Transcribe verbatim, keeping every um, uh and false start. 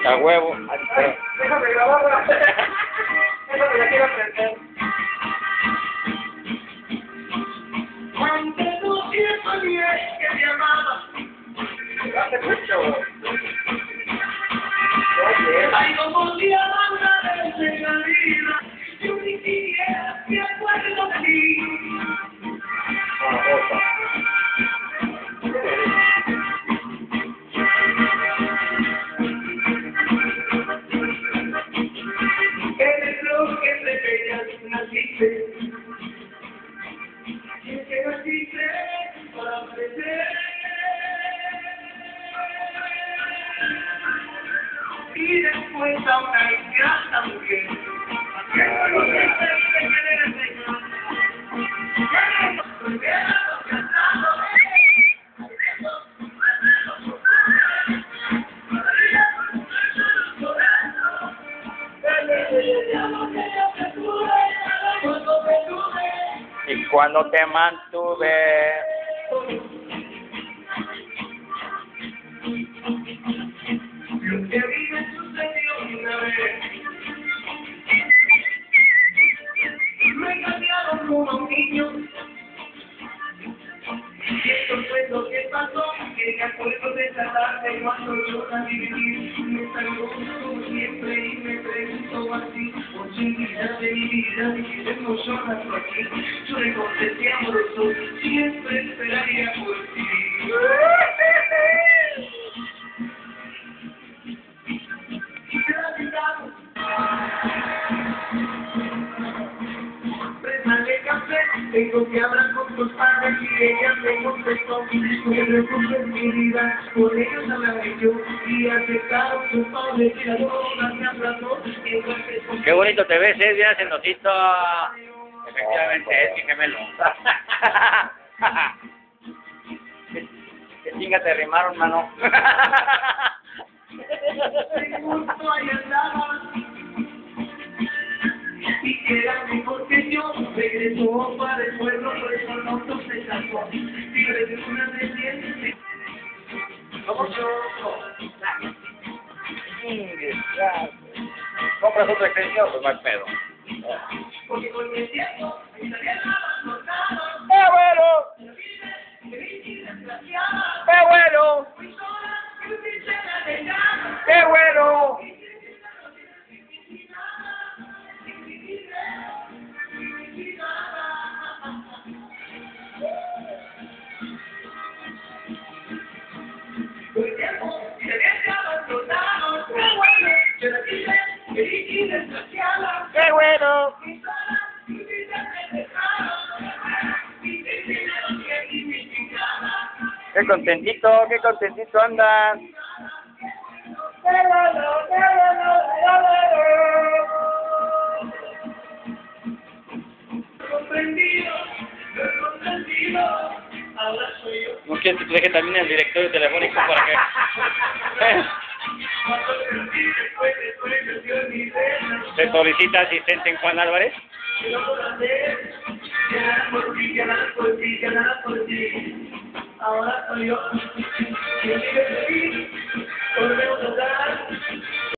A huevo. Ay, déjame grabarla. Déjame la quiero aprender. Cuando no siento ni es que me amaba. Hace mucho. Ay, no podía hablar en la vida. Yo ni siquiera me acuerdo de ti. En el bloque de bellas naciste. Y es que naciste para ofrecer. Y después a una ingrata mujer. Que no se puede querer el Señor. Y cuando te mantuve. Lo que a mí me sucedió una vez. Me engañaron como un niño. Y esto fue lo que pasó. Que me acuerdo de esa tarde cuando yo la viví. Me saludó como siempre y me preguntó así. Posibilidad de mi vida, y tengo llorando aquí. Yo le contesté amoroso, siempre esperaría por ti. Prepárale café, tengo que hablar con tus padres y ella me contestó. No te preocupes mi vida, por ellos hablaré yo y aceptaron sus padres y la boda me abrazó. Qué bonito te ves, ¿eh? Bien hacendocito. Efectivamente, es mi gemelo. ¿Qué, qué chinga te rimaron, mano? Justo ahí andaba y que era mejor que yo. Regresó para el pueblo, por eso no se casó. Y regresó una reciente. ¿Cómo yo? ¿Compras otra extensión? Pues no hay pedo. Porque con el tiempo estaría nada, ¡Qué bueno! ¡Qué bueno! ¡Qué bueno! ¡Qué bueno! ¡Qué contentito, qué contentito andas! ¡Qué bueno, qué bueno, comprendido, comprendido, ahora soy yo. ¿No quieres que te deje también el directorio telefónico para que...? ¿Se solicita asistente en Juan Álvarez? Ahora soy yo.